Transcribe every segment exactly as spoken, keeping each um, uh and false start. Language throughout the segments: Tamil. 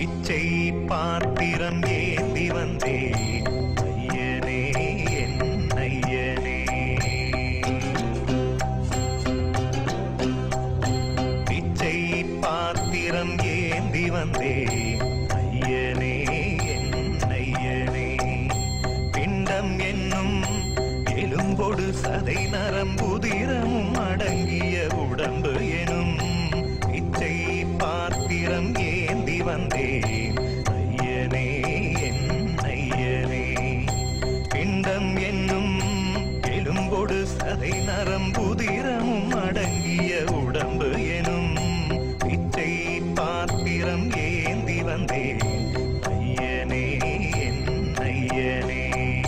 பிச்சை பாத்திரம் ஏந்தி வந்தே ஐயனே என் ஐயனே. பிச்சை பாத்திரம் ஏந்தி வந்தே ஐயனே என் ஐயனே. பிண்டம் என்னும் எலும்பொடு சதை நரம்புதிரமும் அடங்கிய உடம்பு எனும் பிச்சை பாத்திரம் ஏந்தி வந்தே ஐயனே என் ஐயனே. பிண்டம் என்னும் எலும்பொடு சதை நரம்புதிரமும் அடங்கிய உடம்பு எனும் பிச்சை பாத்திரம் ஏந்தி வந்தே ஐயனே என் ஐயனே.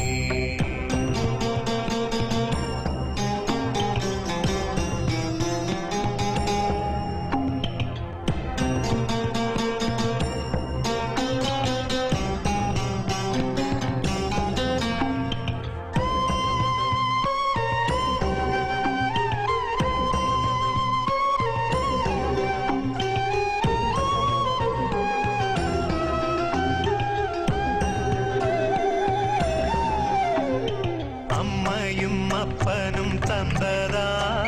அம்மையும் அப்பனும் தந்ததா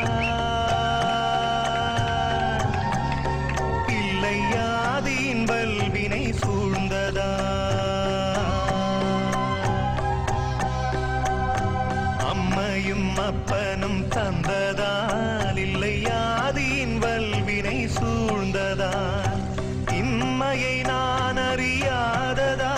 இல்லையாதீன் வல்வினை சூழ்ந்ததா. அம்மையும் அப்பனும் தந்ததால் இல்லையாதீன் வல்வினை சூழ்ந்ததா. இம்மையை நான் அறியாததா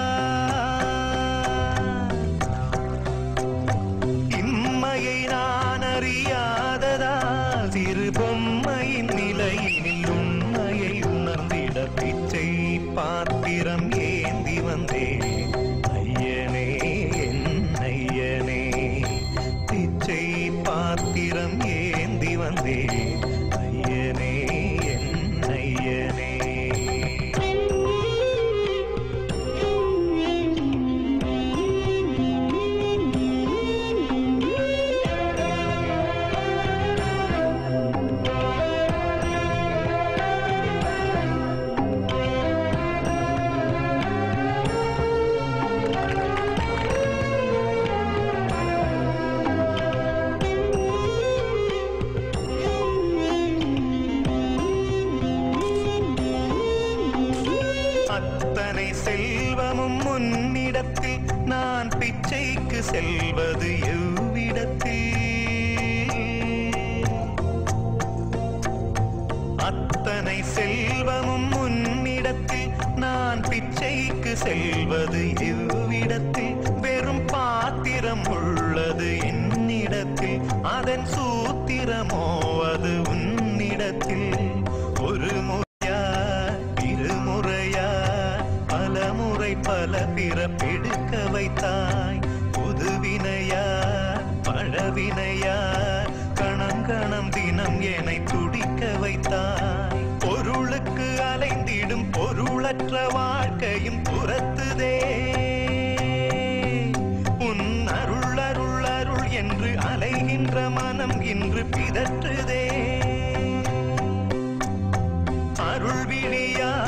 நான் அறியாததா. சிறு பொம்மையின் நிலையினில் உண்மையை உணர்ந்திட பிச்சை பாத்திரம் ஏந்தி வந்தே ஐயனே என் ஐயனே. பிச்சை பாத்திரம் ஏந்தி வந்தே ஐயனே என் ஐயனே. அத்தனை செல்வமும் முன்னிடத்தில் நான் பிச்சைக்கு செல்வது எவ்விடத்தில். அத்தனை செல்வமும் முன்னிடத்தில் நான் பிச்சைக்கு செல்வது எவ்விடத்தில். வெறும் பாத்திரம் உள்ளது என்னிடத்தில், அதன் சூத்திரமோ அது உன்னிடத்தில். ஒரு முறையா இருமுறையா பலமுறை பல பிறப்பெடுக்க வைத்தாய். புதுவினையா பழவினையா கணம் கணம் தினம் என்னை துடிக்க வைத்தாய். பொருளுக்கு அலைந்திடும் பொருளற்ற வாழ்க்கையும் புறத்துதே. உன் அருள் அருள் அருள் என்று அலைகின்ற மனம் இன்று பிதற்றுதே. அருள் விழியா